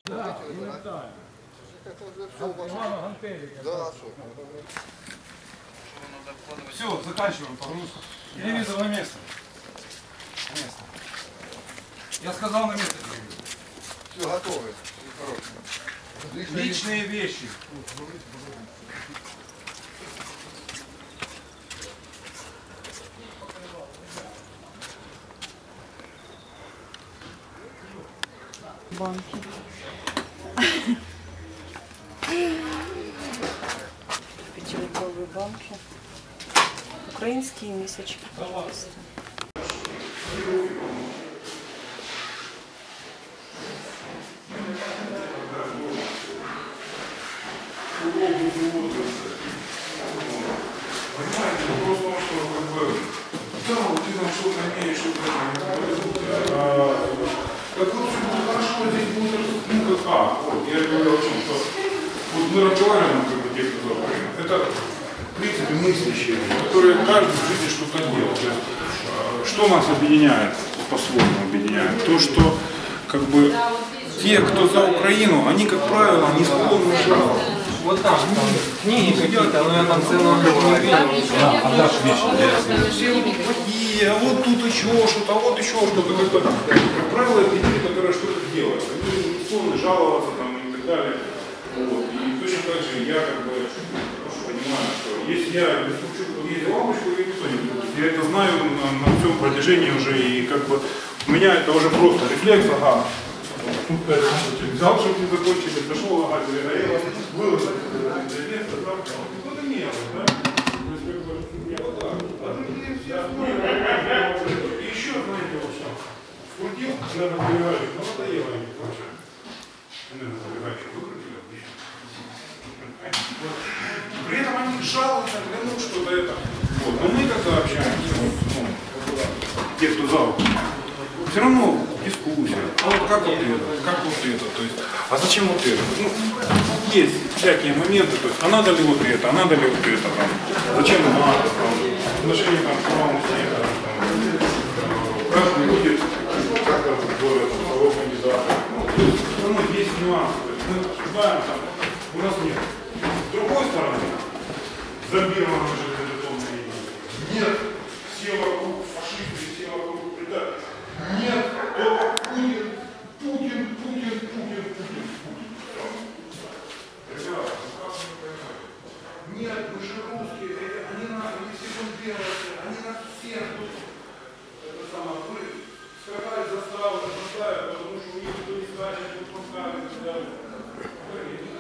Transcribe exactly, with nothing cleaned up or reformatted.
Да, элементарно. Ивана Гантелика. Да, все, заканчиваем погрузку. Телевизор на место. На место. Я сказал на место телевизор. Все, готово. Личные вещи. Банки. Пятилитровые банки. Украинские мисочки, пожалуйста. Понимаете, вопрос в том, что как бы, да, вот ты там что-то имеешь, что-то как вот все будет хорошо, здесь будет, ну как, а, вот, я говорю о том, что вот мы разговариваем, как бы, те, кто за Украину, это, в принципе, мыслящие, которые каждый в жизни что-то делает. Что нас объединяет, по-своему объединяет? То, что, как бы, те, кто за Украину, они, как правило, не склонны жаловаться. Вот там, там книги какие-то, но я там целую книгу не видел. А дашь вещи, и а вот тут еще что-то, а вот еще что-то. Как правило, это люди, которые что-то делают. Они не склонны жаловаться там, и так далее. Вот. И точно так же я как бы понимаю, что если я не стучу в лампочку, я никто не будет. Я это знаю на, на всем протяжении уже, и как бы у меня это уже просто рефлекс, ага. Взял, чтобы не закончили, зашел, ага, перегорело, выложил, место, там, кто-то мелочь, да? То есть, как бы, не вот так. А другие все, и еще, знаете, вот что, скрутил, энергосберегающий, ну, надоело им, вообще. Энергосберегающий выкрутили, отлично. При этом они жалуются, клянут что-то это. Вот, но мы когда общаемся, ну, те, кто за руку, все равно дискуссия. А вот как вот это, как вот это, то есть, а зачем вот это? Ну, есть всякие моменты, то есть, а надо ли вот это, а надо ли вот это, там, зачем надо, там, отношения там, к правому снега, там, каждый видит, как это более того кандидата. Ну, то есть, все равно есть нюансы, то есть, мы обсуждаем, там, у нас нет. С другой стороны, зомбированные железобетонные линии. Нет, все вокруг фашисты, все вокруг предатели. Нет, только Путин, Путин, Путин, Путин, Путин, Путин. Ребята, ну как вы не понимаете? Нет, мы же русские, они нас, они все бомбировали, они нас всех тут, это самое, мы скакать заставы, заставят, потому что у них никто не скачет, тут поставят и так далее.